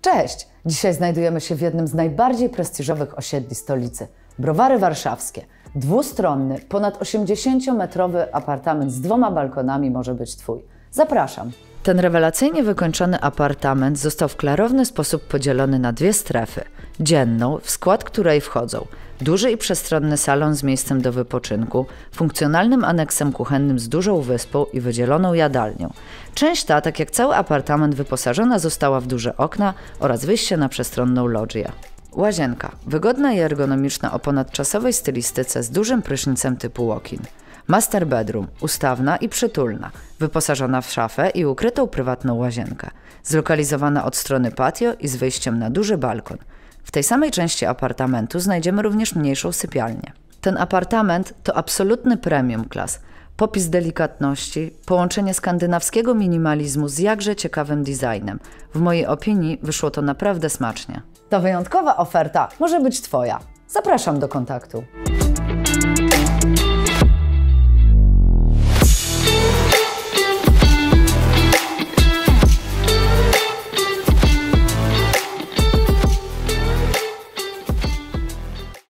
Cześć! Dzisiaj znajdujemy się w jednym z najbardziej prestiżowych osiedli stolicy. Browary Warszawskie. Dwustronny, ponad 80-metrowy apartament z 2 balkonami może być Twój. Zapraszam! Ten rewelacyjnie wykończony apartament został w klarowny sposób podzielony na 2 strefy. Dzienną, w skład której wchodzą duży i przestronny salon z miejscem do wypoczynku, funkcjonalnym aneksem kuchennym z dużą wyspą i wydzieloną jadalnią. Część ta, tak jak cały apartament, wyposażona została w duże okna oraz wyjście na przestronną loggię. Łazienka. Wygodna i ergonomiczna o ponadczasowej stylistyce z dużym prysznicem typu walk-in. Master bedroom, ustawna i przytulna, wyposażona w szafę i ukrytą prywatną łazienkę, zlokalizowana od strony patio i z wyjściem na duży balkon. W tej samej części apartamentu znajdziemy również mniejszą sypialnię. Ten apartament to absolutny premium class. Popis delikatności, połączenie skandynawskiego minimalizmu z jakże ciekawym designem. W mojej opinii wyszło to naprawdę smacznie. Ta wyjątkowa oferta może być Twoja. Zapraszam do kontaktu.